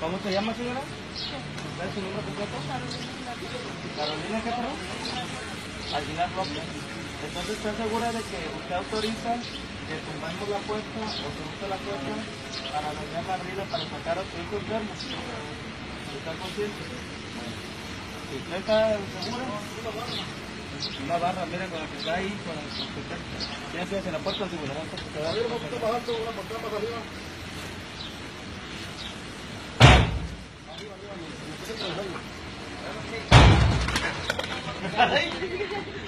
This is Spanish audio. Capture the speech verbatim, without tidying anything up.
¿Cómo se llama, señora? ¿Cuál es su nombre completo? Carolina, ¿qué perdón? Aguilar López. Entonces, ¿está segura de que usted autoriza que tumbemos la puerta o se use la puerta para dañar la brida para sacar a su hijo enfermo? ¿Está consciente? Si usted está segura, una barra, mira, con la que está ahí, con la que está. Ya empieza en la puerta de seguridad. Arriba, un poquito más alto, una portada más arriba. Arriba, arriba,